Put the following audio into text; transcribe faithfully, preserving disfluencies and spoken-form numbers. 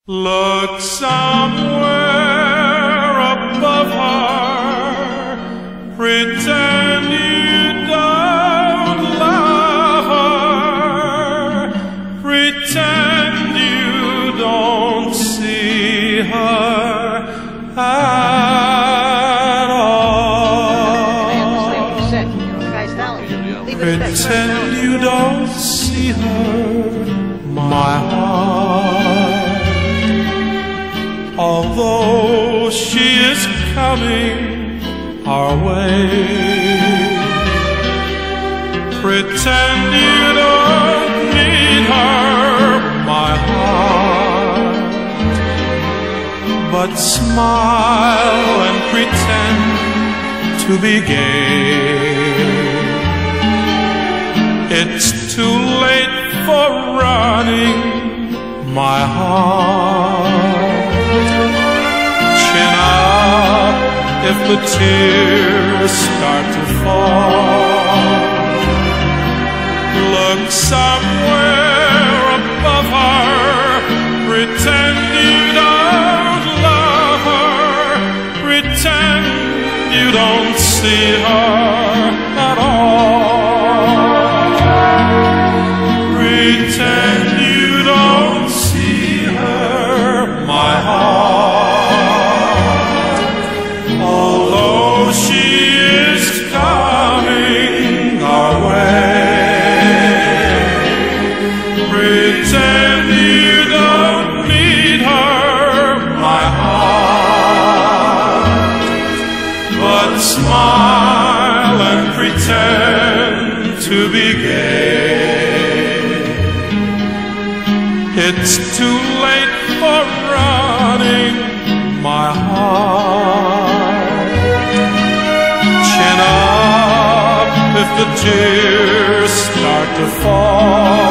Look somewhere above her, pretend you don't love her, pretend you don't see her at all. Pretend you don't see her, my heart. Although she is coming our way, pretend you don't need her, my heart, but smile and pretend to be gay. It's too late for running, my heart. Chin up if the tears start to fall. Look somewhere above her, pretend you don't love her, pretend you don't see her at all. Pretend you don't see her, my heart. She is coming our way. Pretend you don't need her, my heart, but smile and pretend to be gay. It's too late for running, my heart. Chin up if the tears start to fall.